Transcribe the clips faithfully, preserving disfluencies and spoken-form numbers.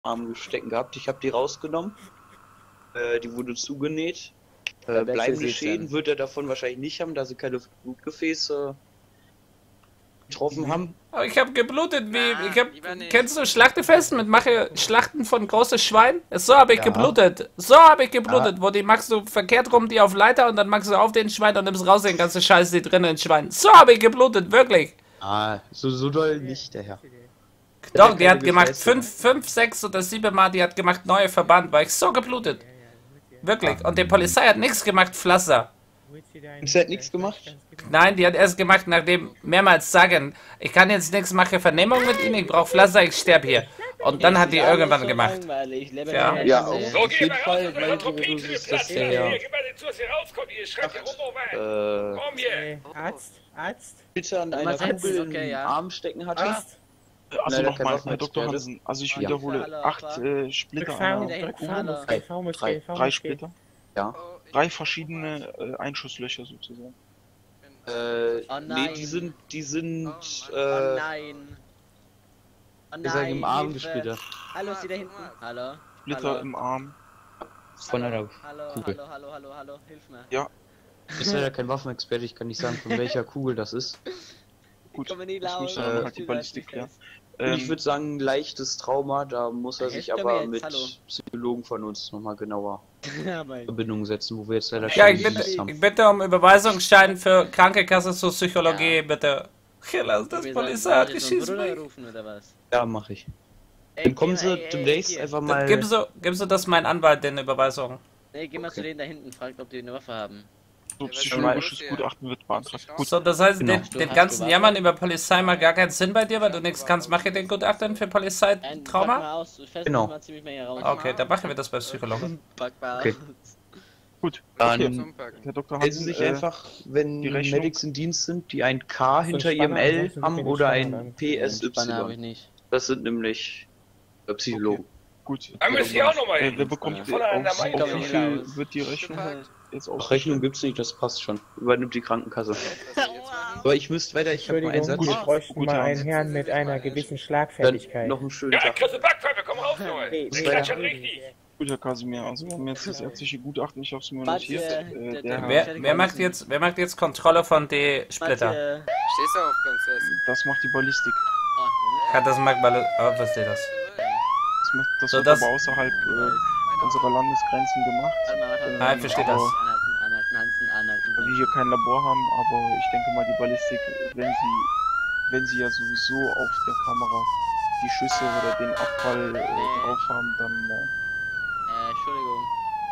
Arm stecken gehabt. Ich habe die rausgenommen. Äh, die wurde zugenäht. Äh, bleibende Schäden wird er davon wahrscheinlich nicht haben, da sie keine Blutgefäße getroffen haben. Aber ich habe geblutet, wie, Na, ich hab, lieber nicht. kennst du Schlachtefest mit mache Schlachten von großes Schwein? So habe ich Ja. geblutet, so habe ich geblutet, wo die machst du verkehrt rum, die auf Leiter und dann machst du auf den Schwein und nimmst raus den ganzen Scheiß, die drinnen ins Schwein. So habe ich geblutet, wirklich. Ah, so, so doll nicht, der Herr. Doch, die hat gemacht fünf, fünf, sechs oder sieben Mal, die hat gemacht neue Verband, war ich so geblutet. Wirklich. Und die Polizei hat nichts gemacht, Pflaster. Sie hat nichts gemacht? Nein, die hat erst gemacht, nachdem mehrmals sagen, ich kann jetzt nichts machen, Vernehmung mit ihnen, ich brauche Pflaster, ich sterbe hier. Und dann hat die irgendwann gemacht. Ja. Ja, So, auf geh jeden mal Fall, raus, weil weil du Tropin du zu siehst, Platz. dass Hier, der gib mal den zu, dass ihr rauskommt. Ihr schreibt hier rum, rum rein. äh, Komm hier. Äh, Arzt, Arzt, Peter an einer Was jetzt? Kugel Okay, im ja. Arm stecken hatte. Arzt. Also Leider nochmal, kein Herr Doktor Waffenexperte. Hansen, also ich Ja. wiederhole, Hallo, acht Alpha. äh, Splitter Rückfahrung, an einer Rückfahrung, Hallo. muss gehen, V muss Drei. gehen, V drei muss gehen. Splitter, Ja. drei verschiedene äh, Einschusslöcher sozusagen. Äh, Oh nee, nein. die sind, die sind, Oh äh, nein. Oh wir sagen im Arm Hilfe. gesplittert. Hallo, ist sie da hinten? Hallo? Splitter Hallo? im Arm. Von einer Hallo, Kugel. hallo, hallo, hallo, hallo, hilf mir. Ja, Ich bin leider kein Waffenexperte, ich kann nicht sagen, von welcher Kugel das ist. gut, komme nie das laut. müsste dann Äh, halt die Ballistik klären. Und ich Ähm, würde sagen, leichtes Trauma, da muss er Hey, sich hilft er aber mir jetzt? mit Hallo. Psychologen von uns nochmal genauer Ja, mein. in Verbindung setzen, wo wir jetzt leider Ja, keine ich bitte, Dienst haben. ich bitte um Überweisungsschein für Krankenkasse zur Psychologie, Ja. bitte. Ja, lass das Wir Polizei sollen hat heute so einen geschissen. Bruder rufen, oder was? Ja, mache ich. Ey, Dann kommen geh sie mal, ey, ey, demnächst hier. einfach mal... Gib so, gib so das mein Anwalt, den Überweisung. Nee, geh mal Okay. zu denen da hinten, fragt, ob die eine Waffe haben. so was psychologisches ist los hier? Gutachten wird beantragt. Gut, So, das heißt, Genau. den, Du den hast ganzen Waffe? Jammern über Polizei macht gar keinen Sinn bei dir, weil du nichts kannst. Mach ich den Gutachten für Nein, pack Polizeitrauma? mal aus, fest Genau. mal ziemlich mehr hier raus. Okay, dann machen wir das bei Psychologen. Pack mal Okay. aus. gut. Dann Okay, Zumpacken. Herr Doktor melden Hansen, Sie sich äh, einfach, wenn die Rechnung- Medics im Dienst sind, die ein K hinter Spanner, ihrem L ansonsten haben sind wir oder nicht ein Spanner, Spanner habe ich P S Y. nicht. Das sind nämlich äh, Psychologen. gut. Da müsst ihr auch nochmal Äh, hin. wer bekommt die, Voneinander auf, mal auf wie hin. viel wird die Rechnung Gepackt. jetzt Ach, auf? Rechnung gibt's nicht, das passt schon. Übernimmt die Krankenkasse. Was soll ich jetzt machen? Aber ich müsste weiter, ich habe noch einen Entschuldigung, Satz. wir bräuchten Gut, mal ja. einen Herrn mit einer gewissen Dann Schlagfertigkeit. noch einen schönen Ja, Tag. kriegst du Backpfeife, komm raus, Junge. Nee, Ich nee, klatsch schon nee. richtig. Gut, Herr Kasimir, also wir haben jetzt das ärztliche Gutachten, ich habe es mir Warte, notiert. äh, Äh, der- der, der- Wer, wer macht jetzt, wer macht jetzt Kontrolle von den Splitter? Mathe. Stehst du auf, Prinzessin? das macht die Ballistik. Oh, Ja, das mag mal, oh, was ist das? Das, macht, das So, wird das- aber außerhalb äh, unserer Landesgrenzen gemacht. Warte mal, warte mal. Ah, ich verstehe das. Anhalten, anhalten, Hansen, anhalten. Weil wir hier kein Labor haben, aber ich denke mal die Ballistik, wenn sie, wenn sie ja sowieso auf der Kamera die Schüsse oder den Abfall äh, drauf haben, dann, äh, Äh, Entschuldigung.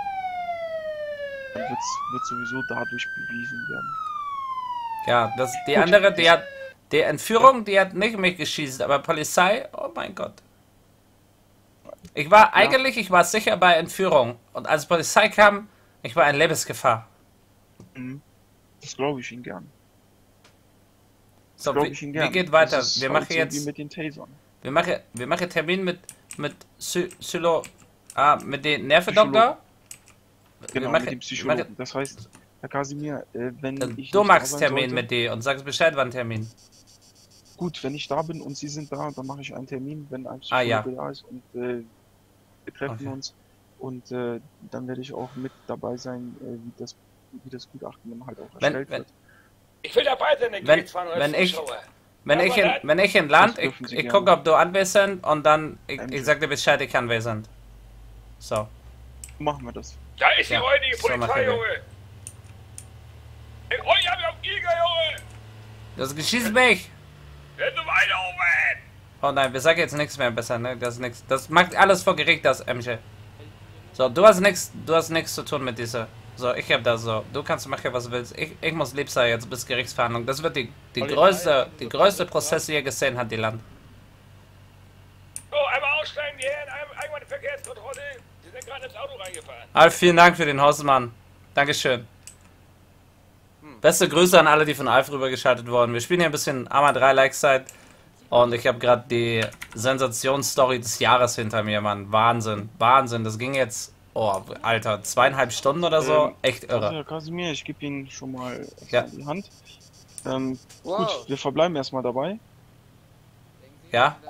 dann wird's, wird sowieso dadurch bewiesen werden. Ja, das, die Gut. andere, die hat, die Entführung, die hat nicht mich geschießt, aber Polizei, oh mein Gott. Ich war eigentlich, ich war sicher bei Entführung. Und als Polizei kam, ich war in Lebensgefahr. Mhm. Das glaube ich Ihnen gern. Das So, glaube wie, ich Ihnen wie gern. geht weiter? Das ist Wir halt machen so jetzt, wie mit den Tasern. wir machen, wir machen Termin mit, mit Psy, Psylo, ah, mit dem Nervendoktor. Wir Genau, machen- mit dem wir Psychologen. machen- Das heißt, Herr Kasimir, äh, wenn ich Du nicht da machst sein Termin sollte, mit dir und sagst Bescheid, wann Termin. Gut, wenn ich da bin und Sie sind da, dann mache ich einen Termin, wenn ein Ah, ja. Psychologe da ist und äh, wir treffen Okay. uns und äh, dann werde ich auch mit dabei sein, äh, wie das wie das Gutachten dann halt auch Wenn- erstellt wenn- wird. Ich will dabei sein, der Wenn- Kids fahren wenn ich- Zuschauer. Wenn Ja, ich aber in, dann- wenn ich in Land, Das ich, dürfen Sie ich gerne. gucke, ob du anwesend und dann, ich, Ein- ich sag dir Bescheid, ich anwesend. So. Machen wir das. Da ist die Ja, räudige so machen Polizei, wir. Junge. Hey, oh, ich hab ja auf Giga, Junge. Das geschießt mich! Hör du weiter, Junge. Oh nein, wir sagen jetzt nichts mehr besser, ne? Das ist nix. Das macht alles vor Gericht, das Emsche. So, du hast nichts, du hast nichts zu tun mit dieser. So, ich hab das so. Du kannst machen, was du willst. Ich, ich muss lieb sein jetzt bis Gerichtsverhandlung. Das wird die, die größte, die größte Prozess, die ihr gesehen hat, die Land. So, einmal aussteigen, die Herren, einmal, einmal eine Verkehrskontrolle. Sie sind gerade ins Auto reingefahren. Alf, vielen Dank für den Hausmann. Dankeschön. Beste Grüße an alle, die von Alf rübergeschaltet wurden. Wir spielen hier ein bisschen Arma drei Likes-Zeit. Und ich habe gerade die Sensationsstory des Jahres hinter mir, Mann. Wahnsinn, Wahnsinn. Das ging jetzt, oh, Alter, zweieinhalb Stunden oder so. Ähm, Echt Also, irre. Herr Kasimir, ich gebe Ihnen schon mal Ja. in die Hand. Ähm, Wow. Gut, wir verbleiben erstmal dabei. Ja?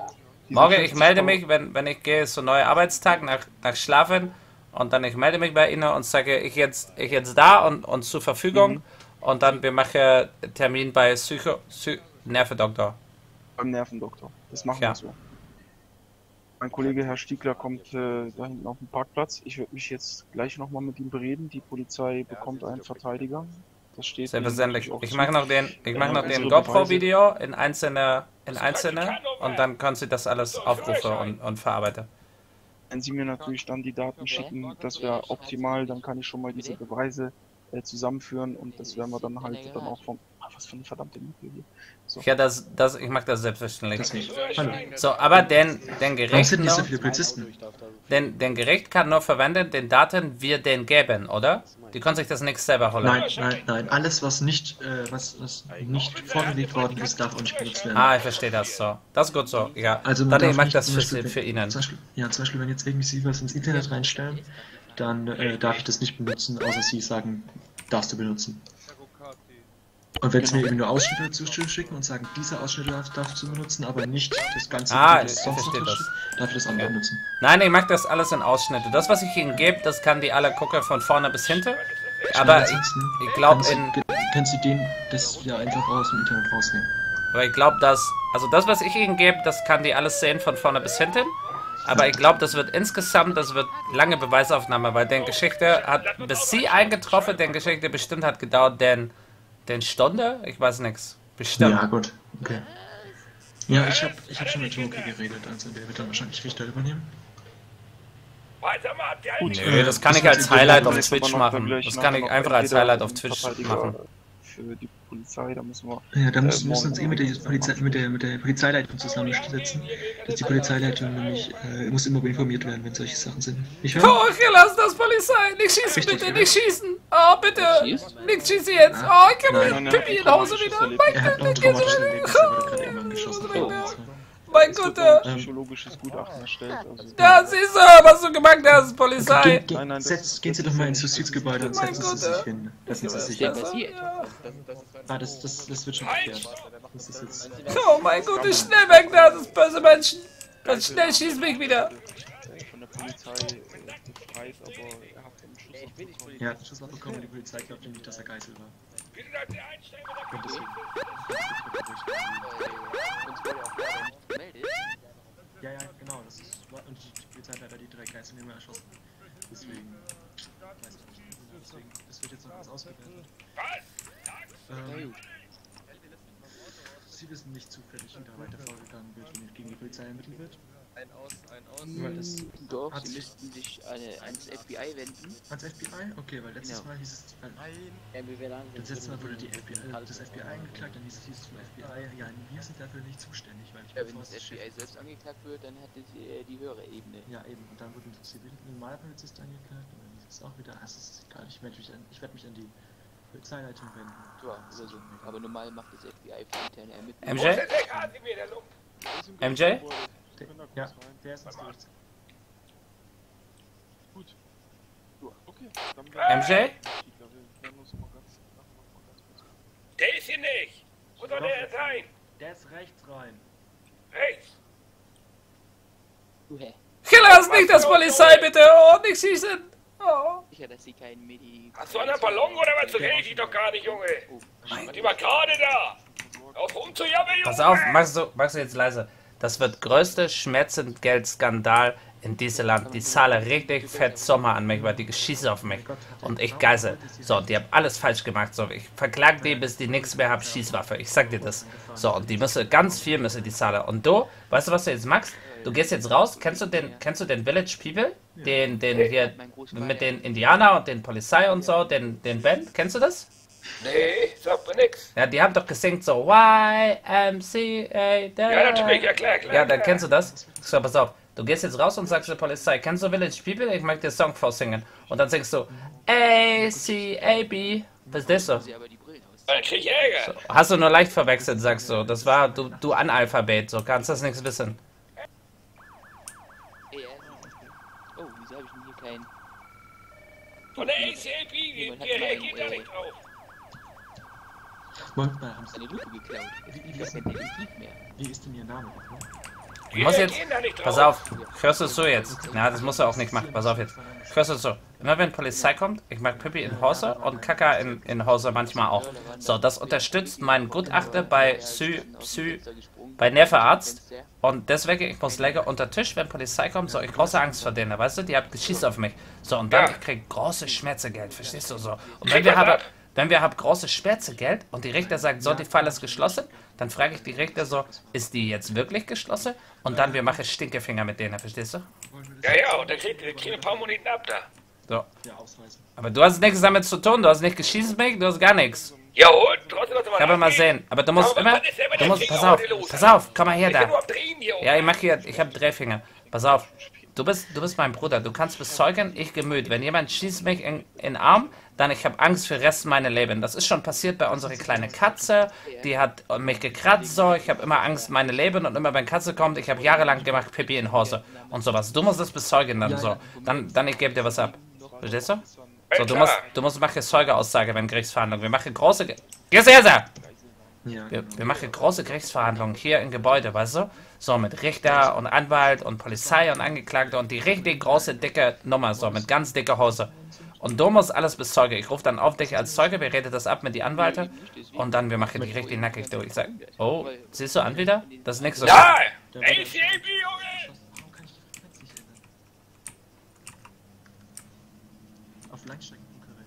Morgen, ich melde mich, wenn, wenn ich gehe, so neuer Arbeitstag nach, nach Schlafen und dann ich melde mich bei Ihnen und sage, ich jetzt, ich jetzt da und, und zur Verfügung mhm. und dann wir machen Termin bei Psycho, Psy Nervendoktor. Beim Nervendoktor. Das machen ja. wir so. Mein Kollege Herr Stiegler kommt äh, da hinten auf den Parkplatz. Ich werde mich jetzt gleich nochmal mit ihm bereden. Die Polizei bekommt einen Verteidiger. Das steht selbstverständlich. Ich mache noch den, ich mache noch den GoPro-Video in einzelne, in einzelne und dann können Sie das alles aufrufen und, und verarbeiten. Wenn Sie mir natürlich dann die Daten schicken, das wäre optimal. Dann kann ich schon mal diese Beweise äh, zusammenführen und das werden wir dann halt dann auch vom... Ach, was für eine verdammte Miete hier. So. Ja, das, das, ich mache das selbstverständlich. So, aber den, den Gericht... Warum sind nicht so viele Polizisten? Den, den Gericht kann nur verwenden, den Daten wir den geben, oder? Die können sich das nicht selber holen. Nein, nein, nein. Alles, was nicht, äh, was, was nicht vorgelegt worden ist, darf auch nicht benutzt werden. Ah, ich verstehe das so. Das ist gut so. Ja. Also dann ich mache das für, Beispiel, für Ihnen. Zum Beispiel, ja, zum Beispiel, wenn jetzt irgendwie Sie was ins Internet reinstellen, dann äh, darf ich das nicht benutzen, außer Sie sagen, darfst du benutzen. Und wenn Sie mir eben nur Ausschnitte zuschicken und sagen, diese Ausschnitte darf, darfst du benutzen, aber nicht das ganze, ah, das sonst noch das. Darf ich das andere okay. benutzen? Nein, ich mache das alles in Ausschnitte. Das, was ich Ihnen gebe, das kann die alle gucken von vorne bis hinten. Aber ich, ich glaube in... Können Sie den, das wieder einfach aus dem Internet rausnehmen? Aber ich glaube, dass... Also das, was ich Ihnen gebe, das kann die alles sehen von vorne bis hinten. Aber ich glaube, das wird insgesamt, das wird lange Beweisaufnahme, weil die Geschichte hat, bis Sie eingetroffen, die Geschichte bestimmt hat gedauert, denn... Den Stunde? Ich weiß nichts. Bestimmt. Ja, gut. Okay. Ja, ich habe ich hab schon mit Joki geredet, also der wird dann wahrscheinlich Richter übernehmen. Gut, nee, das kann ich als Highlight auf Twitch machen. Das kann ich einfach als Highlight auf Twitch machen. Für die Polizei, da müssen wir... Ja, da müssen, müssen wir uns eh mit der, Polizei, mit, der, mit der Polizeileitung zusammensetzen, dass die Polizeileitung nämlich, äh, muss immer informiert werden, wenn solche Sachen sind. Ich höre? Oh, lass das Polizei! Nicht schießen, richtig, bitte, ja. Nicht schießen! Oh, bitte! Nicht schießen jetzt! Oh, ich kann mit Pippi nach Hause wieder! Er hat noch ein traumatisches Erlebnis, er wurde gerade irgendwann geschossen. Oh. Mein Gott, der... psychologisches Gutachten erstellt. Also ja, siehst du, was du gemacht hast, Polizei! Ge ge nein, nein, Setz, gehen Sie doch mal ins Justizgebäude und setzen Sie sich hin. Lassen Sie sich hin. Ah, das, das, das wird schon geklärt. Das ist jetzt... Oh mein Gott, ist schnell weg da, das böse Menschen! Ganz schnell schießt mich wieder! Von der Polizei befreit, aber er hat einen Schuss abbekommen. Er hat einen Schuss abbekommen, die Polizei glaubt nicht, dass er Geisel war. Und deswegen... Ja, ja, genau, das ist... Und die Polizei hat leider die drei Geiselnehmer erschossen. Deswegen... Weiß ich nicht. Deswegen, das wird jetzt noch alles ausgewertet. Ähm, Sie wissen nicht zufällig, wie da weiter vorgegangen wird, wenn gegen die Polizei ermittelt wird? Ein Aus, ein Aus. Weil das Doch, hat Sie müssten sich eine, ans F B I wenden. Ans F B I? Okay, weil letztes Genau. Mal hieß es... Weil, Ja, wir werden das letzte Mal wurde die F B I, das F B I angeklagt, dann hieß es, hieß es vom F B I, ja, wir sind dafür nicht zuständig, weil ich Ja, bin wenn das F B I selbst angeklagt wird, dann hat es äh, die höhere Ebene. Ja, eben, und dann wurden die Normalpolizist angeklagt, und dann hieß es auch wieder, das ist egal, ich werde mich, an, ich werd mich an die Polizeileitung wenden. Ja, oder so. Aber normal macht das F B I für interne Ermittlungen. M J? M J? Der, ja, der ist ins Gericht. Gut. Okay, dann M J? Der ist hier nicht! Wo soll der sein? Der ist rechts rein. Rechts! Du, hä? Lass nicht das Polizei, bitte! Oh, nicht schießen! Oh. Sicher, dass sie keinen Medi... Hast du einen Ballon oder was? So kenn ich dich doch gar nicht, Junge! Die war gerade da! Auf rumzujammern, Junge! Pass auf, machst du, machst du jetzt leise. Das wird größte Schmerzensgeldskandal in diesem Land. Die zahlen richtig fett Sommer an mich, weil die schießen auf mich. Und ich geisel. So, die haben alles falsch gemacht. So, ich verklag die, bis die nichts mehr haben, Schießwaffe. Ich sag dir das. So, und die müssen, ganz viel müssen die zahlen. Und du, weißt du, was du jetzt machst? Du gehst jetzt raus. Kennst du den, kennst du den Village People? Den, den hier, mit den Indianer und den Polizei und so, den, den Band? Kennst du das? Nee, sagt mir nix. Ja, die haben doch gesingt so Y M C A. Ja, natürlich, ja klar, klar. Ja, dann kennst du das. So, pass auf. Du gehst jetzt raus und sagst zur Polizei, kennst du Village People? Ich möchte dir Song vorsingen. Und dann singst du A C A B. Was ist das so? Dann krieg ich Ärger. So, hast du nur leicht verwechselt, sagst du. Das war du, du Analphabet, so kannst das nichts wissen. Oh, wieso habe ich denn hier keinen... Von der A C A B, der reagiert da nicht drauf. Manchmal haben Eine Lupe geklaut. Wie, wie, Das ist ist kein denn, Detektiv mehr. wie ist denn Ihr Name? Ich muss jetzt... Pass auf, hörst du es so jetzt? Na, das muss er auch nicht machen, pass auf jetzt. Hörst du es so? Immer wenn Polizei kommt, ich mag Pipi in Hause und Kaka in, in Hause manchmal auch. So, das unterstützt meinen Gutachter bei Psy... Psy... bei Nervenarzt. Und deswegen, ich muss länger unter Tisch, wenn Polizei kommt, so, ich große Angst vor denen, weißt du? Die haben geschießt auf mich. So, und dann, ich krieg großes Schmerzegeld, verstehst du so? Und wenn wir haben... Wenn wir haben großes Schmerzegeld und die Richter sagt, so, die Fall ist geschlossen, dann frage ich die Richter so, ist die jetzt wirklich geschlossen? Und dann wir machen Stinkefinger mit denen, verstehst du? Ja, ja, und dann kriegt ihr ein paar Moneten ab da. So. Aber du hast nichts damit zu tun, du hast nicht geschießt mit, du hast gar nichts. Ja, und trotzdem noch mal. Ich kann mal sehen, aber du musst immer, du musst, pass auf, pass auf, komm mal her da. Ja, ich mach hier, ich hab Drehfinger. Pass auf, du bist, du bist mein Bruder, du kannst bezeugen, ich Gemüt. Wenn jemand schießt mich in, in den Arm, dann ich habe Angst für den Rest meines Lebens. Das ist schon passiert bei unserer kleinen Katze, die hat mich gekratzt, so, ich habe immer Angst, meine Leben und immer wenn Katze kommt, ich habe jahrelang gemacht, Pipi in Hose und sowas. Du musst das bezeugen dann so, dann, dann ich gebe dir was ab. Verstehst du? So, du musst, du musst machen Zeugeaussage beim Gerichtsverhandlung. Wir machen große... Ge wir, wir machen große Gerichtsverhandlungen hier im Gebäude, weißt du? So, mit Richter und Anwalt und Polizei und Angeklagte und die richtig große, dicke Nummer, so, mit ganz dicker Hose. Und du musst alles bezeugen. Ich rufe dann auf dich als Zeuge, wir reden das ab mit die Anwälte und dann wir machen die richtig nackig durch. Ich sag, oh, siehst du an wieder? Das ist nichts so. Ja! A C A B, Junge! Auf Langstreckengerät.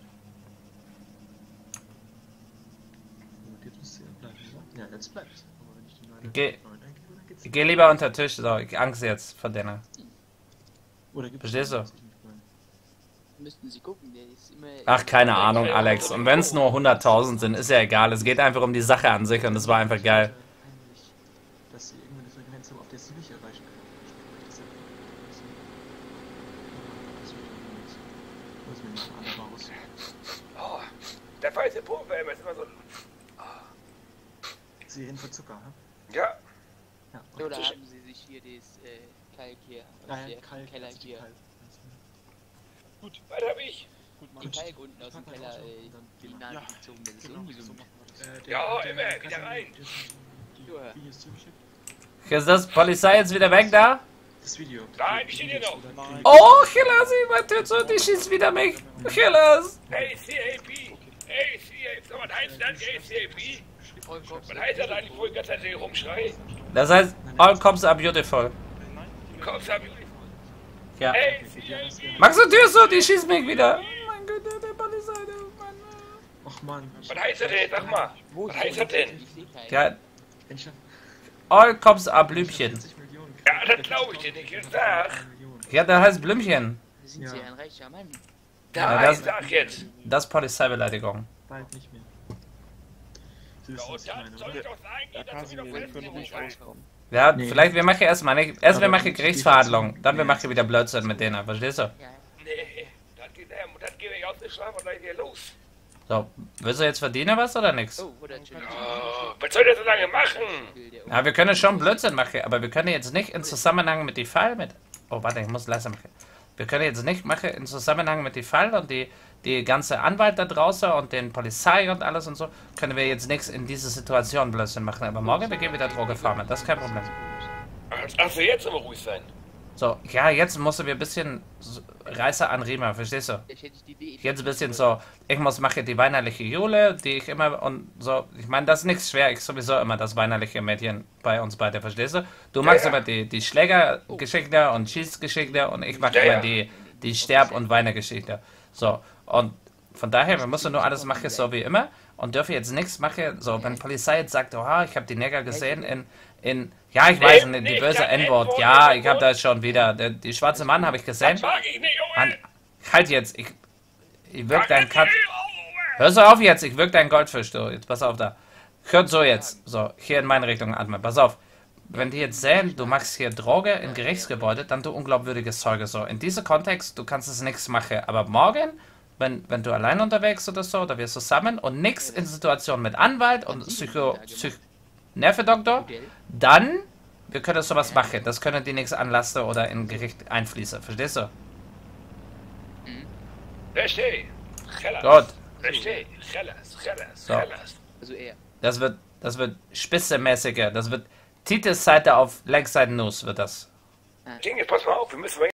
Jetzt müsst ihr bleiben, oder? Ja, jetzt bleibt. Aber wenn ich die neue Geh, neuen eingebe, dann geht's. ich geh lieber unter Tisch, so, ich Angst jetzt vor denen. Oder gibt's Verstehst du? Müssten Sie gucken, der ist immer... Ach, keine Ahnung, Alex. Und wenn es nur hunderttausend sind, ist ja egal. Es geht einfach um die Sache an sich und es war einfach geil. Dass sie irgendeine Frequenz haben, auf der sie nicht erreichen können. Das ist ja raus. Oh, der weiße Pulver ist immer so... Sie reden von Zucker, hm? Ja. Ja. Oder haben Sie sich hier das äh, Kalk hier, aus Nein, der Kalk, Keller also die hier, Kalk. Gut, was hab ich? den Kalk unten aus dem Keller, äh, die Nase gezogen, das ist ungesund. Ja, immer, wieder rein. Ist das Polizei jetzt wieder weg da? Das Video. Nein, die steht hier noch. Oh, Chilas, mein Töter, die schießt wieder mich. Chilas. A C A B. A C A B. Was heißt das? A C A B? Was heißt das eigentlich, wo ich ganz herzlich rumschreie? Das heißt, all cops are beautiful. Kommst du? Ja. A C A B. Max und Tür so, die schießt mich wieder. Oh mein Gott, der Polizei, der Mann. Ach man. Was heißt das denn? Sag mal. Was heißt das denn? Ich sehe keinen. Ja, Ich hab all cops are Blümchen. vierzig Millionen. Ja, das glaube ich dir nicht. Ich sag. Ja, das heißt Blümchen. Sind Sie ein reicher Mann? Ja, Nein, das- sag jetzt. Das ist Polizeibeleidigung. Bald nicht mehr. Sie Ja, wissen, was und ich dann meine, soll oder? ich doch sagen, Ja, dass wir doch Kasimir, wir können ruhig fest rauskommen. Ja, Nee. vielleicht, wir machen erstmal nicht. Erst wir Aber machen die- Gerichtsverhandlungen, dann wir machen wieder Blödsinn mit denen, verstehst du? Ja. Nee, dann geht er, dann gehe ich aus dem Schlaf und dann gehe los. So, willst du jetzt verdienen was oder nix? Oh, oder Entschuldigung. Oh, was soll der so lange machen? Ja, wir können schon Blödsinn machen, aber wir können jetzt nicht in Zusammenhang mit die Fall mit... Oh, warte, ich muss leiser machen. Wir können jetzt nicht machen in Zusammenhang mit die Fall und die, die ganze Anwalt da draußen und den Polizei und alles und so, können wir jetzt nichts in diese Situation Blödsinn machen. Aber morgen, wir gehen wieder Droge farmen, das ist kein Problem. Ach, jetzt immer ruhig sein. So, ja, jetzt mussten wir ein bisschen so Reißer an Riemen, verstehst du? Jetzt hätte ich die Idee. Jetzt ein bisschen so, ich muss machen die weinerliche Jule, die ich immer und so, ich meine, das ist nichts schwer, ich sowieso immer das weinerliche Mädchen bei uns beide, verstehst du? Du machst ja. immer die, die Schlägergeschichte und Schießgeschichte und ich mache Ja, immer ja. die, die Sterb- und Weinergeschichte. So, und von daher, wir müssen nur alles machen so wie immer und dürfen jetzt nichts machen, so, wenn Polizei jetzt sagt, oh, ich habe die Neger gesehen in, in, ja, ich weiß nicht, die böse N-Wort, ja, ich habe das schon wieder, der, die schwarze Mann habe ich gesehen. Mag ich nicht, Mann, Junge. halt jetzt, ich, ich wirk dein Kat... Hör so auf jetzt, ich wirk dein Goldfisch, du. Jetzt pass auf da. Hört so jetzt. So, hier in meine Richtung atmen. Pass auf. Wenn die jetzt sehen, du machst hier Droge in Gerichtsgebäude, dann du unglaubwürdiges Zeuge. So, in diesem Kontext, du kannst es nichts machen. Aber morgen, wenn, wenn du allein unterwegs oder so, oder wir zusammen und nichts in Situation mit Anwalt und Psycho... Psych Nervendoktor, dann, wir können sowas machen. Das können die nichts anlassen oder in Gericht einfließen. Verstehst du? Versteh. Hellas. Gut. Versteh. Hellas, Hellas, So. Hellas. Also er. Das wird, das wird spitzenmäßiger, das wird Titus Seite auf Lakeside News wird das. Ding, jetzt pass mal auf, wir müssen